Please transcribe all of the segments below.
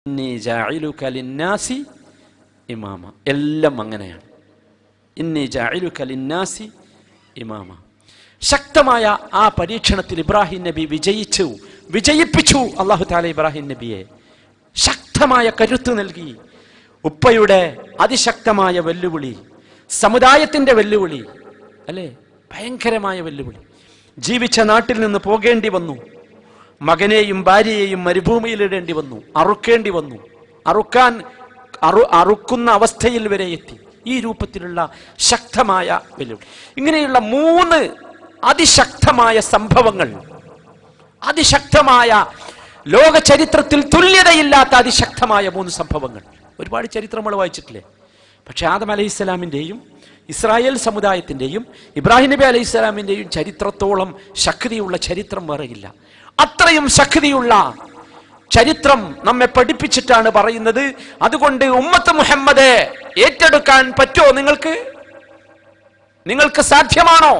ഇന്നി ജാഇലുക ലിന്നാസി ഇമാമ. എല്ലാം അങ്ങനെയാണ്. ഇന്നി ജാഇലുക ലിന്നാസി ഇമാമ. ശക്തമായ ആ പരീക്ഷണത്തിൽ ഇബ്രാഹിം നബി വിജയിപ്പിച്ചു. അല്ലാഹു തആല ഇബ്രാഹിം നബിയെ ശക്തമായ കരുത്ത് നൽകി. ഉപ്പയുടെ അതിശക്തമായ വെല്ലുവിളി, സമുദായത്തിന്റെ വെല്ലുവിളി അല്ലേ, ഭയങ്കരമായ വെല്ലുവിളി. ജീവിച്ച നാട്ടിൽ നിന്ന് പോകേണ്ടി വന്നു. മകനെയും ഭാര്യയെയും മരുഭൂമിയിലിടേണ്ടി വന്നു, അറുക്കേണ്ടി വന്നു. അറുക്കുന്ന അവസ്ഥയിൽ വരെ എത്തി. ഈ രൂപത്തിലുള്ള ശക്തമായ വെല്ലുവിളി. ഇങ്ങനെയുള്ള 3 അതിശക്തമായ സംഭവങ്ങൾ, അതിശക്തമായ ലോക ചരിത്രത്തിൽ തുല്യതയില്ലാത്ത അതിശക്തമായ 3 സംഭവങ്ങൾ. ഒരുപാട് ചരിത്രം നമ്മൾ വായിച്ചിട്ടില്ലേ? പക്ഷെ ആദം അലൈഹിസ്സലാമിൻ്റെയും ഇസ്രായേൽ സമുദായത്തിൻ്റെയും ഇബ്രാഹിം നബി അലൈഹിസ്സലാമിൻ്റെയും ചരിത്രത്തോളം ശക്തിയുള്ള ചരിത്രം വേറെയില്ല. അത്രയും ശക്തിയുള്ള ചരിത്രം നമ്മെ പഠിപ്പിച്ചിട്ടാണ് പറയുന്നത്. അതുകൊണ്ട് ഉമ്മത്ത് മുഹമ്മദെ ഏറ്റെടുക്കാൻ പറ്റുമോ? നിങ്ങൾക്ക് സാധ്യമാണോ?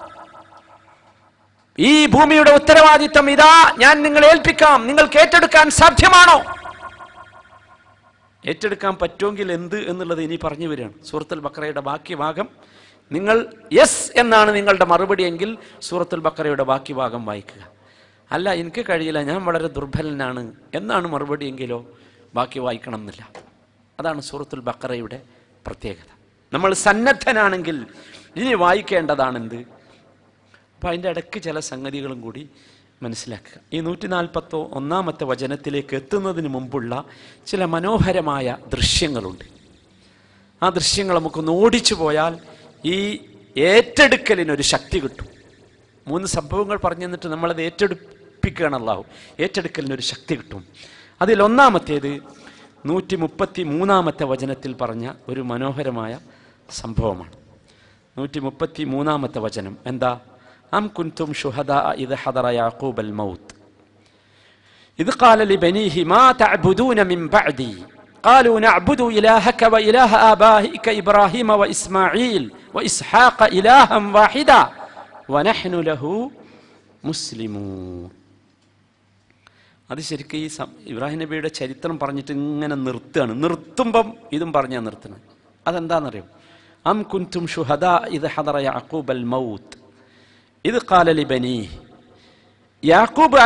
ഈ ഭൂമിയുടെ ഉത്തരവാദിത്തം ഇതാ, ഞാൻ നിങ്ങളെ ഏൽപ്പിക്കാം, നിങ്ങൾക്ക് ഏറ്റെടുക്കാൻ സാധ്യമാണോ? ഏറ്റെടുക്കാൻ പറ്റുമെങ്കിൽ എന്ത് എന്നുള്ളത് ഇനി പറഞ്ഞു വരികയാണ്. സൂറത്തുൽ ബഖറയുടെ ബാക്കി ഭാഗം നിങ്ങൾ യെസ് എന്നാണ് നിങ്ങളുടെ മറുപടി എങ്കിൽ സൂറത്തുൽ ബഖറയുടെ ബാക്കി ഭാഗം വായിക്കുക. അല്ല, എനിക്ക് കഴിയില്ല, ഞാൻ വളരെ ദുർബലനാണ് എന്നാണ് മറുപടി എങ്കിലോ ബാക്കി വായിക്കണം എന്നില്ല. അതാണ് സൂറത്തുൽ ബഖറയുടെ പ്രത്യേകത. നമ്മൾ സന്നദ്ധനാണെങ്കിൽ ഇനി വായിക്കേണ്ടതാണെന്ത്. അപ്പം അതിൻ്റെ ഇടയ്ക്ക് ചില സംഗതികളും കൂടി മനസ്സിലാക്കുക. ഈ 141-ാമത്തെ വചനത്തിലേക്ക് എത്തുന്നതിന് മുമ്പുള്ള ചില മനോഹരമായ ദൃശ്യങ്ങളുണ്ട്. ആ ദൃശ്യങ്ങൾ നമുക്കൊന്ന് ഓടിച്ചു പോയാൽ ഈ ഏറ്റെടുക്കലിനൊരു ശക്തി കിട്ടും. 3 സംഭവങ്ങൾ പറഞ്ഞു തന്നിട്ട് നമ്മളത് ഏറ്റെടുപ്പിക്കുകയാണ്. അല്ലാഹു ഏറ്റെടുക്കലിനൊരു ശക്തി കിട്ടും. അതിൽ ഒന്നാമത്തേത് 133-ാമത്തെ വചനത്തിൽ പറഞ്ഞ ഒരു മനോഹരമായ സംഭവമാണ്. 133-ാമത്തെ വചനം എന്താ? أم كنتم شهداء إذا حضر يعقوب الموت إذ قال لبنيه ما تعبدون من بعدي قالوا نعبد إلهك وإله آبائك إبراهيم وإسماعيل وإسحاق إلها واحدا ونحن له مسلمون. അത് ശരിക്കും ഈ ഇബ്രാഹിം നബിയുടെ ചരിത്രം പറഞ്ഞിട്ട് ഇങ്ങനെ നിർത്തുമ്പം ഇതും പറഞ്ഞാൽ നിർത്തണം. അതെന്താണെന്നറിയോ? أم كنتم شهداء إذا حضر يعقوب الموت ഇത് ഖാല ബനീഹ്. യാക്കൂബ്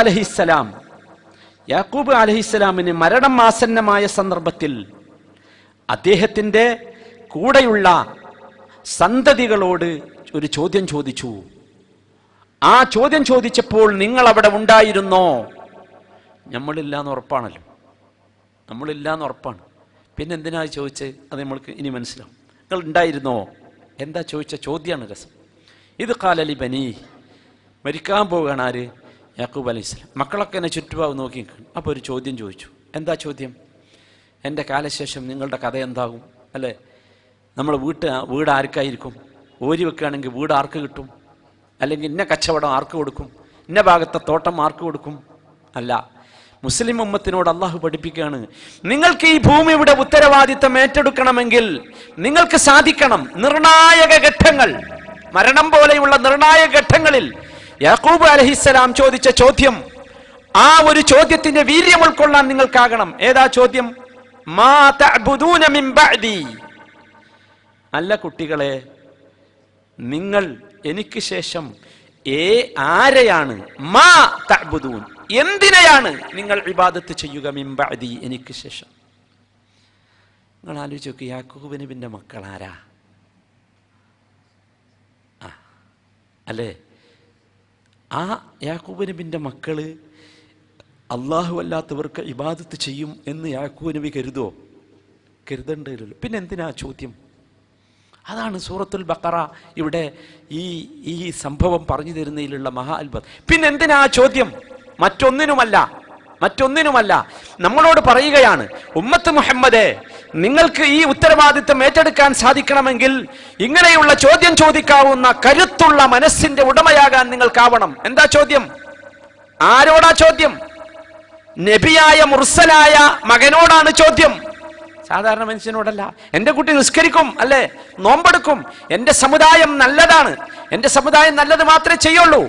അലൈഹിസ്സലാമിന് മരണം ആസന്നമായ സന്ദർഭത്തിൽ അദ്ദേഹത്തിൻ്റെ കൂടെയുള്ള സന്തതികളോട് ഒരു ചോദ്യം ചോദിച്ചു. ആ ചോദ്യം ചോദിച്ചപ്പോൾ നിങ്ങൾ അവിടെ ഉണ്ടായിരുന്നോ? നമ്മളില്ലാന്ന് ഉറപ്പാണല്ലോ, നമ്മളില്ലാന്ന് ഉറപ്പാണ്. പിന്നെ എന്തിനാ ചോദിച്ചത്? അത് നമ്മൾക്ക് ഇനി മനസ്സിലാവും. നിങ്ങൾ ഉണ്ടായിരുന്നോ? എന്താ ചോദിച്ച ചോദ്യമാണ് രസം. ഇത് ഖാലലി ബനീ, മരിക്കാൻ പോവുകയാണ് ആര്? യാക്കൂബ് അലൈഹിസ്സലാം. മക്കളൊക്കെ എന്നെ ചുറ്റുപാവ് നോക്കി നിൽക്കണം. അപ്പോൾ ഒരു ചോദ്യം ചോദിച്ചു. എന്താ ചോദ്യം? എൻ്റെ കാലശേഷം നിങ്ങളുടെ കഥ എന്താകും? അല്ലേ, നമ്മൾ വീട് ആർക്കായിരിക്കും? ഓരി വെക്കുകയാണെങ്കിൽ വീട് ആർക്ക് കിട്ടും? അല്ലെങ്കിൽ ഇന്ന കച്ചവടം ആർക്ക് കൊടുക്കും? ഇന്ന ഭാഗത്തെ തോട്ടം ആർക്ക് കൊടുക്കും? അല്ല, മുസ്ലിം ഉമ്മത്തിനോട് അള്ളാഹു പഠിപ്പിക്കുകയാണ്, നിങ്ങൾക്ക് ഈ ഭൂമിയുടെ ഉത്തരവാദിത്തം ഏറ്റെടുക്കണമെങ്കിൽ നിങ്ങൾക്ക് സാധിക്കണം. നിർണായക ഘട്ടങ്ങൾ, മരണം പോലെയുള്ള നിർണായക ഘട്ടങ്ങളിൽ യാക്കൂബ് അലൈഹിസ്സലാം ചോദിച്ച ചോദ്യം, ആ ഒരു ചോദ്യത്തിന്റെ വീര്യം ഉൾക്കൊള്ളാൻ നിങ്ങൾക്കാകണം. ഏതാ ചോദ്യം? മാ തഅബുദൂന മിൻ ബഅദി. അല്ല കുട്ടികളെ, നിങ്ങൾ എനിക്ക് ശേഷം ആരെയാണ്? മാ തഅബുദൂൻ, എന്തിനെയാണ് നിങ്ങൾ ഇബാദത്ത് ചെയ്യുക? മിൻ ബഅദി, എനിക്ക് ശേഷം. നിങ്ങൾ ആലോചിച്ച് നോക്ക്, യാക്കൂബ് നബിന്റെ മക്കളാരാ? അല്ലേ, ആ യാക്കൂബ് നബിൻ്റെ മക്കള് അള്ളാഹു അല്ലാത്തവർക്ക് ഇബാദത്ത് ചെയ്യും എന്ന് യാക്കൂബ് നബി കരുതണ്ടല്ലോ. പിന്നെ എന്തിനാ ചോദ്യം? അതാണ് സൂറത്തുൽ ബഖറ ഇവിടെ ഈ സംഭവം പറഞ്ഞു തരുന്നതിലുള്ള മഹാ അത്ഭുതം. പിന്നെ എന്തിനാ ചോദ്യം? മറ്റൊന്നിനുമല്ല, നമ്മളോട് പറയുകയാണ്, ഉമ്മത്ത് മുഹമ്മദേ, നിങ്ങൾക്ക് ഈ ഉത്തരവാദിത്തം ഏറ്റെടുക്കാൻ സാധിക്കണമെങ്കിൽ ഇങ്ങനെയുള്ള ചോദ്യം ചോദിക്കാവുന്ന കരുത്തുള്ള മനസ്സിന്റെ ഉടമയാകാൻ നിങ്ങൾക്കാവണം. എന്താ ചോദ്യം? ആരോടാ ചോദ്യം? നബിയായ മുർസലായ മകനോടാണ് ചോദ്യം, സാധാരണ മനുഷ്യനോടല്ല. എൻ്റെ കുട്ടി നിസ്കരിക്കും, അല്ലേ, നോമ്പെടുക്കും, എൻ്റെ സമുദായം നല്ലതാണ്, എൻ്റെ സമുദായം നല്ലത് മാത്രമേ ചെയ്യുള്ളൂ,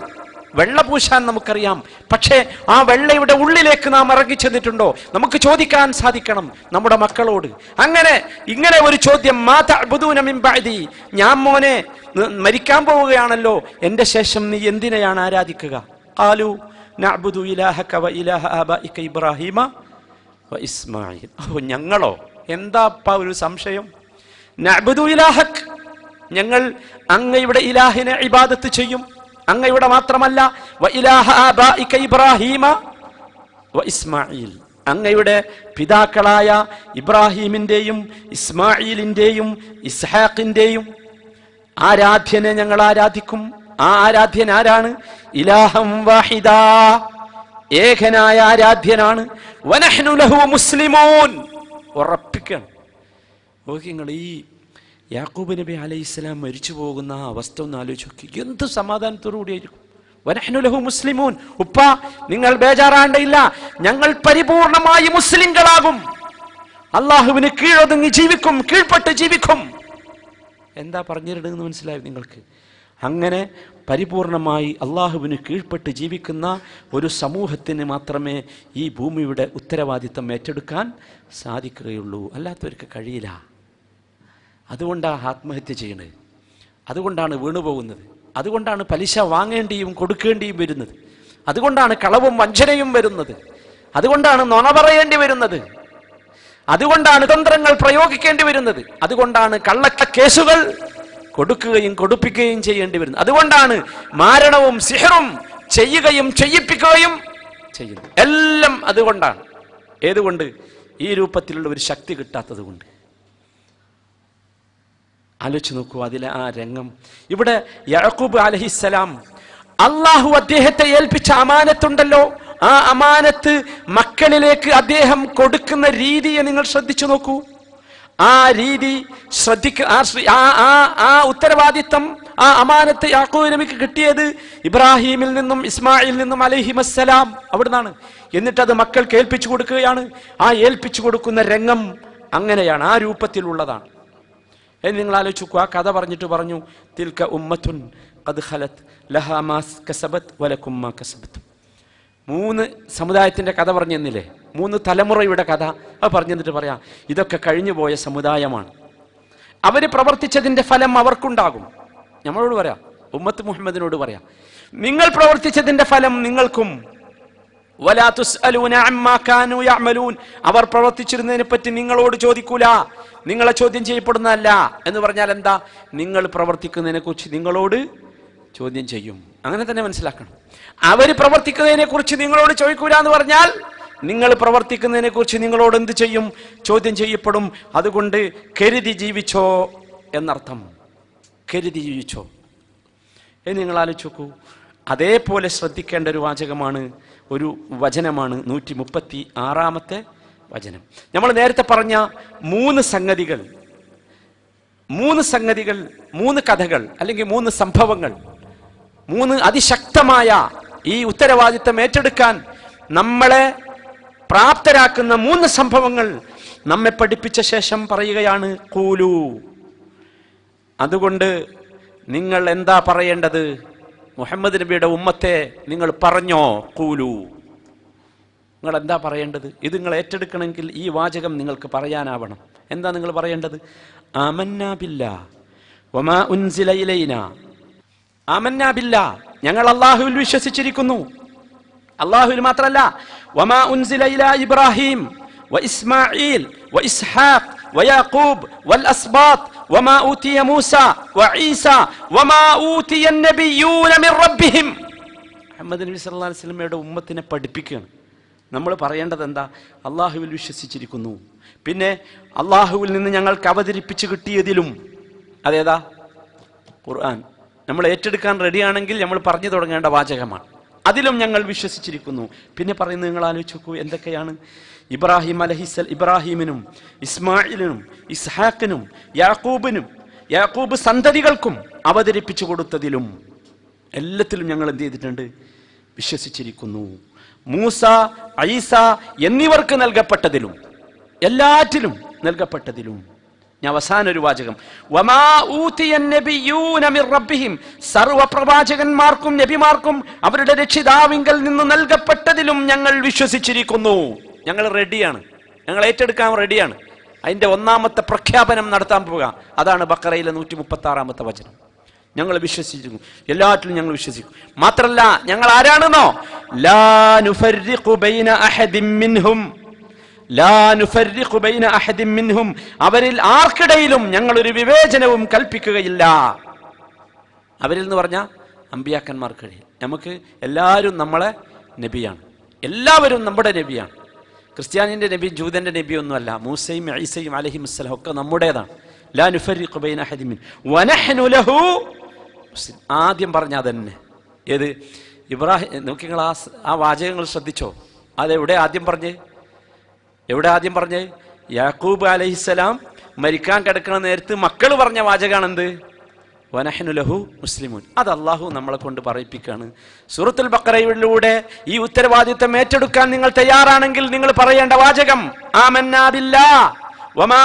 വെള്ള പൂശാൻ നമുക്കറിയാം. പക്ഷേ ആ വെള്ളയുടെ ഉള്ളിലേക്ക് നാം ഇറങ്ങിച്ചെന്നിട്ടുണ്ടോ? നമുക്ക് ചോദിക്കാൻ സാധിക്കണം നമ്മുടെ മക്കളോട്. ഇങ്ങനെ ഒരു ചോദ്യം, മാ തഅ്ബുദൂന മിൻ ബഅദി, ഞാൻ മോനെ മരിക്കാൻ പോവുകയാണല്ലോ, എന്റെ ശേഷം നീ എന്തിനെയാണ് ആരാധിക്കുക? ഖാലു നഅ്ബുദു ഇലാഹക വ ഇലാഹ ആബാഇക ഇബ്രാഹീമ വ ഇസ്മാഈൽ. ഞങ്ങളോ? എന്താ ഒരു സംശയം? നഅ്ബുദു ഇലാഹക്, ഞങ്ങൾ അങ്ങയുടെ ഇലാഹിനെ ഇബാദത്ത് ചെയ്യും, അങ്ങയുടെ മാത്രമല്ല, വ ഇലാഹ ആബാഇക ഇബ്രാഹീമ വ ഇസ്മാഈൽ, അങ്ങയുടെ പിതാക്കളായ ഇബ്രാഹീമിന്റെയും ഇസ്മാഈലിന്റെയും ഇസ്ഹാഖിന്റെയും ആരാധ്യനെ ഞങ്ങൾ ആരാധിക്കും. ആ ആരാധ്യൻ ആരാണ്? ഇലാഹം വാഹിദാ, ഏകനായ ആരാധ്യനാണ്. വനഹ്നു ലഹു മുസ്ലിമൂൻ, ഉറപ്പിക്കണം. നിങ്ങൾ ഈ യാക്കൂബ് നബി അലൈഹിസ്സലാം മരിച്ചു പോകുന്ന ആ അവസ്ഥ ഒന്ന് ആലോചിച്ച് നോക്കി. എന്ത് സമാധാനത്തോടുകൂടിയായിരിക്കും. വനഹ്നു ലഹു മുസ്ലിമൂൻ, ഉപ്പ നിങ്ങൾ ബേജാറാണ്ടയില്ല, ഞങ്ങൾ പരിപൂർണമായി മുസ്ലിങ്ങളാകും, അള്ളാഹുവിന് കീഴൊതുങ്ങി ജീവിക്കും, കീഴ്പ്പെട്ട് ജീവിക്കും. എന്താ പറഞ്ഞിരുന്നത് മനസ്സിലായി നിങ്ങൾക്ക്? അങ്ങനെ പരിപൂർണമായി അള്ളാഹുവിന് കീഴ്പ്പെട്ട് ജീവിക്കുന്ന ഒരു സമൂഹത്തിന് മാത്രമേ ഈ ഭൂമിയുടെ ഉത്തരവാദിത്തം ഏറ്റെടുക്കാൻ സാധിക്കുകയുള്ളൂ, അല്ലാത്തവർക്ക് കഴിയില്ല. അതുകൊണ്ടാണ് ആത്മഹത്യ ചെയ്യുന്നത്, അതുകൊണ്ടാണ് വീണുപോകുന്നത്, അതുകൊണ്ടാണ് പലിശ വാങ്ങേണ്ടിയും കൊടുക്കേണ്ടിയും വരുന്നത്, അതുകൊണ്ടാണ് കളവും വഞ്ചനയും വരുന്നത്, അതുകൊണ്ടാണ് നുണ പറയേണ്ടി വരുന്നത്, അതുകൊണ്ടാണ് തന്ത്രങ്ങൾ പ്രയോഗിക്കേണ്ടി വരുന്നത്, അതുകൊണ്ടാണ് കള്ളക്കേസുകൾ കൊടുക്കുകയും കൊടുപ്പിക്കുകയും ചെയ്യേണ്ടി വരുന്നത്, അതുകൊണ്ടാണ് മാരണവും സിഹറും ചെയ്യുകയും ചെയ്യിപ്പിക്കുകയും ചെയ്യുന്നത്. എല്ലാം അതുകൊണ്ടാണ്. ഏതുകൊണ്ട്? ഈ രൂപത്തിലുള്ള ഒരു ശക്തി കിട്ടാത്തത് കൊണ്ട്. ആലോചിച്ച് നോക്കൂ അതിലെ ആ രംഗം. ഇവിടെ യാക്കൂബ് അലൈഹിസ്സലാം അള്ളാഹു അദ്ദേഹത്തെ ഏൽപ്പിച്ച അമാനത്തുണ്ടല്ലോ, ആ അമാനത്ത് മക്കളിലേക്ക് അദ്ദേഹം കൊടുക്കുന്ന രീതിയെ നിങ്ങൾ ശ്രദ്ധിച്ചു നോക്കൂ. ആ രീതി ആ ഉത്തരവാദിത്തം, ആ അമാനത്ത് യാക്കൂബ് നബിക്ക് കിട്ടിയത് ഇബ്രാഹീമിൽ നിന്നും ഇസ്മായിൽ നിന്നും അലൈഹിമസ്സലാം, അവിടുന്നാണ്. എന്നിട്ട് അത് മക്കൾക്ക് ഏൽപ്പിച്ചു കൊടുക്കുകയാണ്. ആ ഏൽപ്പിച്ചു കൊടുക്കുന്ന രംഗം അങ്ങനെയാണ്, ആ രൂപത്തിലുള്ളതാണ്. നിങ്ങൾ ആലോചിച്ചു. ആ കഥ പറഞ്ഞിട്ട് പറഞ്ഞു, തിൽക ഉമ്മത്തുൻ ഖദ് ഖലത് ലഹാ മാ കസബത് വലകും മാ കസബതും. 3 സമുദായത്തിന്റെ കഥ പറഞ്ഞു തന്നില്ലേ, 3 തലമുറയുടെ കഥ. അത് പറഞ്ഞു തന്നിട്ട് പറയാം, ഇതൊക്കെ കഴിഞ്ഞു പോയ സമുദായമാണ്, അവര് പ്രവർത്തിച്ചതിന്റെ ഫലം അവർക്കുണ്ടാകും. നമ്മളോട് പറയാം, ഉമ്മത്ത് മുഹമ്മദിനോട് പറയാം, നിങ്ങൾ പ്രവർത്തിച്ചതിന്റെ ഫലം നിങ്ങൾക്കും. വലാ തുസ്അലൂന അമ്മാ കാനൂ യഅമലൂൻ, അവർ പ്രവർത്തിച്ചിരുന്നതിനെ പറ്റി നിങ്ങളോട് ചോദിക്കൂല, നിങ്ങളെ ചോദ്യം ചെയ്യപ്പെടുന്നതല്ല. എന്ന് പറഞ്ഞാൽ എന്താ? നിങ്ങൾ പ്രവർത്തിക്കുന്നതിനെ കുറിച്ച് നിങ്ങളോട് ചോദ്യം ചെയ്യും. അങ്ങനെ തന്നെ മനസ്സിലാക്കണം. അവര് പ്രവർത്തിക്കുന്നതിനെ കുറിച്ച് നിങ്ങളോട് ചോദിക്കൂല എന്ന് പറഞ്ഞാൽ നിങ്ങൾ പ്രവർത്തിക്കുന്നതിനെ കുറിച്ച് നിങ്ങളോട് എന്ത് ചെയ്യും? ചോദ്യം ചെയ്യപ്പെടും. അതുകൊണ്ട് കരുതി ജീവിച്ചോ എന്നർത്ഥം. കരുതി ജീവിച്ചോ എന്ന് നിങ്ങൾ ആലോചിച്ച് നോക്കൂ. അതേപോലെ ശ്രദ്ധിക്കേണ്ട ഒരു വാചകമാണ്, ഒരു വചനമാണ് 136-ാമത്തെ വചനം. നമ്മൾ നേരത്തെ പറഞ്ഞ 3 സംഗതികൾ, 3 കഥകൾ അല്ലെങ്കിൽ 3 സംഭവങ്ങൾ, 3 അതിശക്തമായ ഈ ഉത്തരവാദിത്തം ഏറ്റെടുക്കാൻ നമ്മളെ പ്രാപ്തരാക്കുന്ന 3 സംഭവങ്ങൾ നമ്മെ പഠിപ്പിച്ച ശേഷം പറയുകയാണ്, ഖൂലു. അതുകൊണ്ട് നിങ്ങൾ എന്താ പറയേണ്ടത്? മുഹമ്മദ് നബിയുടെ ഉമ്മത്തെ നിങ്ങൾ പറഞ്ഞോ, ഖൂലു. നിങ്ങൾ എന്താ പറയേണ്ടത്? ഇത് നിങ്ങൾ ഏറ്റെടുക്കണമെങ്കിൽ ഈ വാചകം നിങ്ങൾക്ക് പറയാനാവണം. എന്താ നിങ്ങൾ പറയേണ്ടത്? ആമന്നാ ബില്ലാ വമാ ഉൻസില ഇലൈനാ. ആമന്നാ ബില്ലാ, ഞങ്ങൾ അല്ലാഹുവിൽ വിശ്വസിച്ചിരിക്കുന്നു. അല്ലാഹുവിൽ മാത്രമല്ല, വമാ ഉൻസില ഇലാ ഇബ്രാഹിം വ ഇസ്മാഈൽ വ ഇസ്ഹാഖ് വ യാഖൂബ് വൽ അസ്ബാത്ത് വമാ ഊതിയ മൂസ വ ഈസ വമാ ഊതിയ നബിയ്യൂന മിർ റബ്ബിഹിം. മുഹമ്മദ് നബി സല്ലല്ലാഹു അലൈഹി വസല്ലമയുടെ ഉമ്മത്തിനെ പഠിപ്പിക്കുകയാണ്. നമ്മൾ പറയേണ്ടത് എന്താ? അള്ളാഹുവിൽ വിശ്വസിച്ചിരിക്കുന്നു. പിന്നെ അള്ളാഹുവിൽ നിന്ന് ഞങ്ങൾക്ക് അവതരിപ്പിച്ച് കിട്ടിയതിലും, അതേതാ? ഖുർആൻ. നമ്മൾ ഏറ്റെടുക്കാൻ റെഡിയാണെങ്കിൽ നമ്മൾ പറഞ്ഞു തുടങ്ങേണ്ട വാചകമാണ്. അതിലും ഞങ്ങൾ വിശ്വസിച്ചിരിക്കുന്നു. പിന്നെ പറയുന്നത് നിങ്ങൾ ആലോചിച്ച് നോക്കൂ, എന്തൊക്കെയാണ്? ഇബ്രാഹിമിനും ഇസ്മായിലിനും ഇസ്ഹാക്കിനും യാക്കൂബ് സന്തതികൾക്കും അവതരിപ്പിച്ചു കൊടുത്തതിലും എല്ലാത്തിലും ഞങ്ങൾ എന്ത് ചെയ്തിട്ടുണ്ട്? വിശ്വസിച്ചിരിക്കുന്നു. മൂസ, ഈസ എന്നിവർക്ക് നൽകപ്പെട്ടതിലും, എല്ലാറ്റിലും നൽകപ്പെട്ടതിലും ഞാൻ അവസാന ഒരു വാചകം, വമാ ഊതിയൻ നബിയ്യൂന മിർ റബ്ബിഹിം, സർവ്വപ്രവാചകന്മാർക്കും നബിമാർക്കും അവരുടെ രക്ഷിതാവിങ്കൽ നിന്ന് നൽകപ്പെട്ടതിലും ഞങ്ങൾ വിശ്വസിച്ചിരിക്കുന്നു. ഞങ്ങൾ റെഡിയാണ്, ഞങ്ങൾ ഏറ്റെടുക്കാൻ റെഡിയാണ്. അതിന്റെ ഒന്നാമത്തെ പ്രഖ്യാപനം നടത്താൻ പോവുക. അതാണ് ബഖറയിലെ 136-ാമത്തെ വചനം. ഞങ്ങൾ വിശ്വസിക്കുന്നു, എല്ലാറ്റിലും ഞങ്ങൾ വിശ്വസിക്കും. മാത്രല്ല ഞങ്ങൾ ആരാണെന്നോ, ലാ നുഫർരിഖു ബൈന അഹദിൻ മിൻഹും, ലാ നുഫർരിഖു ബൈന അഹദിൻ മിൻഹും, അവരിൽ ആർക്കിടയിലും ഞങ്ങൾ ഒരു വിവേചനവും കൽപ്പിക്കുകയില്ല. അവരിൽ എന്ന് പറഞ്ഞാൽ അമ്പിയാക്കന്മാർക്കിടയിൽ. നമുക്ക് എല്ലാവരും നമ്മളെ നബിയാണ്, എല്ലാവരും നമ്മുടെ നബിയാണ്. ക്രിസ്ത്യാനിന്റെ നബി ജൂതന്റെ നബി ഒന്നുമല്ല. മൂസയും ഈസയും അലൈഹിമുസ്സലാം ഒക്കെ നമ്മുടേതാണ്. ലാ നുഫർരിഖു ബൈന അഹദിൻ മിൻഹും വനഹ്നു ലഹു മുസ്ലിം. ആദ്യം പറഞ്ഞ അതന്നെ. ഏത്? ഇബ്രാഹിം. നോക്കി നിങ്ങൾ ആ വാചകങ്ങൾ ശ്രദ്ധിച്ചോ? അതെവിടെ ആദ്യം പറഞ്ഞേ? എവിടെ ആദ്യം പറഞ്ഞേ? യാക്കൂബ് അലൈഹിസ്സലാം മരിക്കാൻ കിടക്കുന്ന നേരത്ത് മക്കൾ പറഞ്ഞ വാചകാണെന്ത്? വനഹ്നു ലഹു മുസ്ലിമൂൻ. അത് അള്ളാഹു നമ്മളെ കൊണ്ട് പറയിപ്പിക്കുകയാണ്. സൂറത്തുൽ ബഖറയിലൂടെ ഈ ഉത്തരവാദിത്വം ഏറ്റെടുക്കാൻ നിങ്ങൾ തയ്യാറാണെങ്കിൽ നിങ്ങൾ പറയേണ്ട വാചകം ആമന്നാ ബില്ലാഹ് വമാ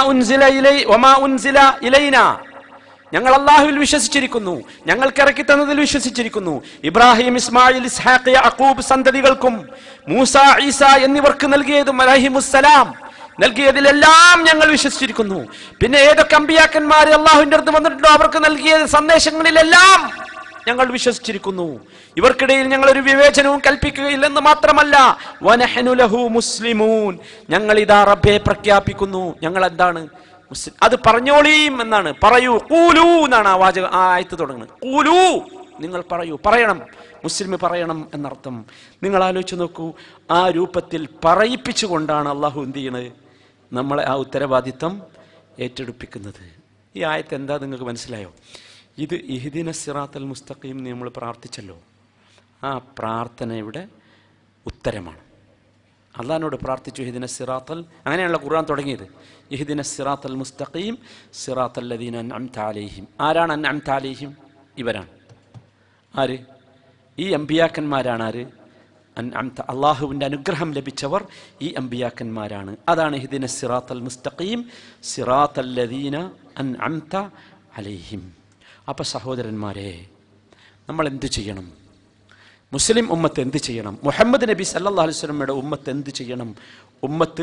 ഉൻസില ഇലൈനാ, ഞങ്ങൾ അള്ളാഹുവിൽ വിശ്വസിച്ചിരിക്കുന്നു, ഞങ്ങൾക്ക് ഇറക്കി തന്നതിൽ വിശ്വസിച്ചിരിക്കുന്നു. ഇബ്രാഹിം, ഇസ്മായിൽ, ഇസ്ഹാഖ്, യാക്കൂബ് സന്തതികൾക്കും മൂസ, ഈസ എന്നിവർക്ക് നൽകിയതും അലൈഹിമുസ്സലാം നൽകിയതിലെല്ലാം ഞങ്ങൾ വിശ്വസിച്ചിരിക്കുന്നു. പിന്നെ ഏതൊക്കെ അമ്പിയാക്കന്മാർ അള്ളാഹുവിന്റെ അടുത്ത് വന്നിട്ടുണ്ടോ അവർക്ക് നൽകിയ സന്ദേശങ്ങളിലെല്ലാം ഞങ്ങൾ വിശ്വസിച്ചിരിക്കുന്നു. ഇവർക്കിടയിൽ ഞങ്ങൾ ഒരു വിവേചനവും കൽപ്പിക്കുകയില്ലെന്ന് മാത്രമല്ല, വനഹ്നു ലഹു മുസ്ലിമൂൻ, ഞങ്ങൾ ഇതാ റബ്ബെ പ്രഖ്യാപിക്കുന്നു, ഞങ്ങൾ എന്താണ് മുസ്ലിം. അത് പറഞ്ഞോളീം എന്നാണ്, പറയൂ. ഖൂലൂ എന്നാണ് ആ ആയത്ത് തുടങ്ങുന്നത്. ഖൂലൂ, നിങ്ങൾ പറയൂ, പറയണം, മുസ്ലിം പറയണം എന്നർത്ഥം. നിങ്ങൾ ആലോചിച്ച് നോക്കൂ, ആ രൂപത്തിൽ പറയിപ്പിച്ചുകൊണ്ടാണ് അള്ളാഹു എന്ത് ചെയ്യണത്? നമ്മളെ ആ ഉത്തരവാദിത്വം ഏറ്റെടുപ്പിക്കുന്നത്. ഈ ആയത്ത് എന്താ നിങ്ങൾക്ക് മനസ്സിലായോ? ഇത് ഇഹ്ദിന സിറാത്തൽ മുസ്തഖീം നമ്മൾ പ്രാർത്ഥിച്ചല്ലോ, ആ പ്രാർത്ഥനയുടെ ഉത്തരമാണ്. അള്ളാഹിനോട് പ്രാർത്ഥിച്ചു ഇഹ്ദിന സിറാത്തൽ, അങ്ങനെയാണല്ലോ ഖുർആൻ തുടങ്ങിയത്. ഇഹ്ദിന സിറാത്തൽ മുസ്തഖീം സിറാത്തൽ ലദീന അൻഅംത അലൈഹിം. ആരാണ് അൻഅംത അലൈഹിം? ഇവരാണ്. ആര്? ഈ അമ്പിയാക്കന്മാരാണ്. ആര്? അൻഅംത, അള്ളാഹുവിൻ്റെ അനുഗ്രഹം ലഭിച്ചവർ ഈ അമ്പിയാക്കന്മാരാണ്. അതാണ് ഇഹ്ദിന സിറാത്തൽ മുസ്തഖീം സിറാത്തൽ ലദീന അൻഅംത അലൈഹിം. അപ്പോൾ സഹോദരന്മാരെ, നമ്മൾ എന്ത് ചെയ്യണം? മുസ്ലിം ഉമ്മത്ത് എന്ത് ചെയ്യണം? മുഹമ്മദ് നബി സല്ലല്ലാഹു അലൈഹി വസല്ലമയുടെ ഉമ്മത്ത് എന്ത് ചെയ്യണം? ഉമ്മത്ത്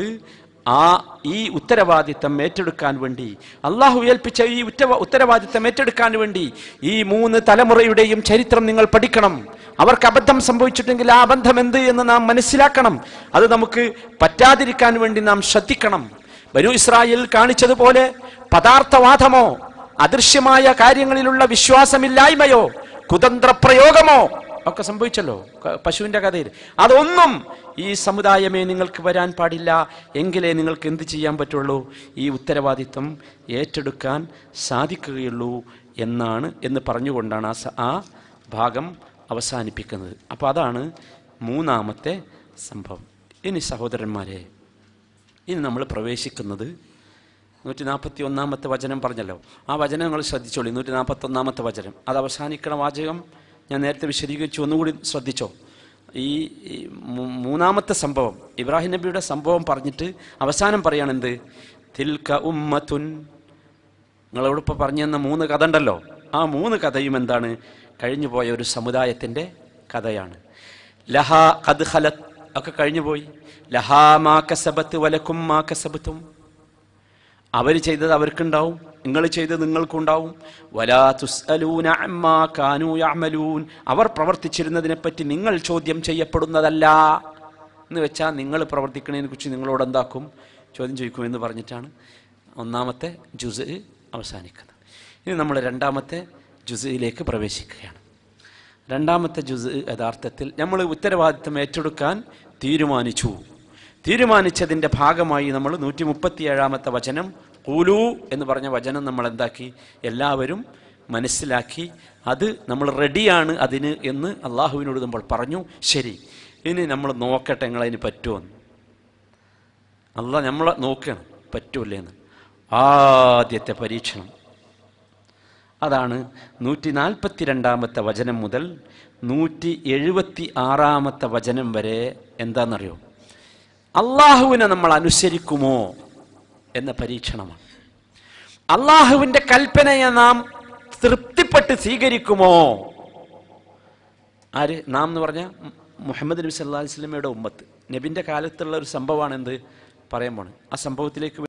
ഈ ഉത്തരവാദിത്തം ഏറ്റെടുക്കാൻ വേണ്ടി, അള്ളാഹു ഏൽപ്പിച്ച ഈ ഉത്തരവാദിത്തം ഏറ്റെടുക്കാൻ വേണ്ടി ഈ 3 തലമുറയുടെയും ചരിത്രം നിങ്ങൾ പഠിക്കണം. അവർക്ക് അബദ്ധം സംഭവിച്ചിട്ടെങ്കിൽ ആ അബദ്ധം എന്ത് എന്ന് നാം മനസ്സിലാക്കണം. അത് നമുക്ക് പറ്റാതിരിക്കാൻ വേണ്ടി നാം ശ്രദ്ധിക്കണം. ബനൂ ഇസ്രായേൽ കാണിച്ചതുപോലെ പദാർത്ഥവാദമോ അദൃശ്യമായ കാര്യങ്ങളിലുള്ള വിശ്വാസമില്ലായ്മയോ കുതന്ത്ര പ്രയോഗമോ ഒക്കെ സംഭവിച്ചല്ലോ പശുവിൻ്റെ കഥയിൽ. അതൊന്നും ഈ സമുദായമേ നിങ്ങൾക്ക് വരാൻ പാടില്ല. എങ്കിലേ നിങ്ങൾക്ക് എന്ത് ചെയ്യാൻ പറ്റുള്ളൂ? ഈ ഉത്തരവാദിത്വം ഏറ്റെടുക്കാൻ സാധിക്കുകയുള്ളൂ എന്ന് പറഞ്ഞുകൊണ്ടാണ് ആ ഭാഗം അവസാനിപ്പിക്കുന്നത്. അപ്പോൾ അതാണ് 3ാമത്തെ സംഭവം. ഇനി സഹോദരന്മാരെ, ഇനി നമ്മൾ പ്രവേശിക്കുന്നത് 141-ാമത്തെ വചനം പറഞ്ഞല്ലോ. ആ വചനം നിങ്ങൾ ശ്രദ്ധിച്ചോളൂ. 141-ാമത്തെ വചനം, അത് അവസാനിക്കണ വാചകം ഞാൻ നേരത്തെ വിശദീകരിച്ചു, ഒന്നുകൂടി ശ്രദ്ധിച്ചോ. ഈ 3ാമത്തെ സംഭവം, ഇബ്രാഹിം നബിയുടെ സംഭവം പറഞ്ഞിട്ട് അവസാനം പറയാണെന്ത്? തിൽക ഉമ്മത്തുൻ. നിങ്ങളോട് ഇപ്പോൾ പറഞ്ഞു തന്ന 3 കഥ ഉണ്ടല്ലോ, ആ 3 കഥയും എന്താണ്? കഴിഞ്ഞു പോയ ഒരു സമുദായത്തിൻ്റെ കഥയാണ്. ലഹാ ഖദ് ഖലത് ഒക്കെ കഴിഞ്ഞുപോയി. ലഹാ മാ കസബത്ത് വലക്കും മാ കസബത്തും. അവർ ചെയ്തത് അവർക്കുണ്ടാവും, നിങ്ങൾ ചെയ്തത് നിങ്ങൾക്കുണ്ടാവും. വലാ തുസ്അലൂന അമ്മാ കാനൂ യഅമലൂൻ. അവർ പ്രവർത്തിച്ചിരുന്നതിനെപ്പറ്റി നിങ്ങൾ ചോദ്യം ചെയ്യപ്പെടുന്നതല്ല. എന്ന് വെച്ചാൽ നിങ്ങൾ പ്രവർത്തിക്കുന്നതിനെ കുറിച്ച് നിങ്ങളോട് എന്താക്കും? ചോദ്യം ചോദിക്കുമെന്ന് പറഞ്ഞിട്ടാണ് 1ാമത്തെ ജുസ് അവസാനിക്കുന്നത്. ഇനി നമ്മൾ 2ാമത്തെ ജുസിലേക്ക് പ്രവേശിക്കുകയാണ്. 2ാമത്തെ ജുസ് യഥാർത്ഥത്തിൽ നമ്മൾ ഉത്തരവാദിത്തം ഏറ്റെടുക്കാൻ തീരുമാനിച്ചതിൻ്റെ ഭാഗമായി നമ്മൾ 137-ാമത്തെ വചനം ഖൂലൂ എന്ന് പറഞ്ഞ വചനം നമ്മൾ എന്താക്കി? എല്ലാവരും മനസ്സിലാക്കി. അത് നമ്മൾ റെഡിയാണ് അതിന് എന്ന് അള്ളാഹുവിനോട് നമ്മൾ പറഞ്ഞു. ശരി, ഇനി നമ്മൾ നോക്കട്ടെ നിങ്ങളതിന് പറ്റുമെന്ന്. അള്ളാഹ് നമ്മളെ നോക്കണം പറ്റൂല്ലേന്ന്. ആദ്യത്തെ പരീക്ഷണം അതാണ് 142-ാമത്തെ വചനം മുതൽ 176-ാമത്തെ വചനം വരെ. എന്താണെന്നറിയോ? അള്ളാഹുവിനെ നമ്മൾ അനുസരിക്കുമോ എന്ന പരീക്ഷണമാണ്. അള്ളാഹുവിന്റെ കൽപ്പനയെ നാം തൃപ്തിപ്പെട്ട് സ്വീകരിക്കുമോ? ആര്? നാം എന്ന് പറഞ്ഞ മുഹമ്മദ് നബി സല്ലല്ലാഹു അലൈഹി വസല്ലമയുടെ ഉമ്മത്ത്. നബിന്റെ കാലത്തുള്ള ഒരു സംഭവമാണ് എന്ത് പറയാൻ പോണ്. ആ സംഭവത്തിലേക്ക്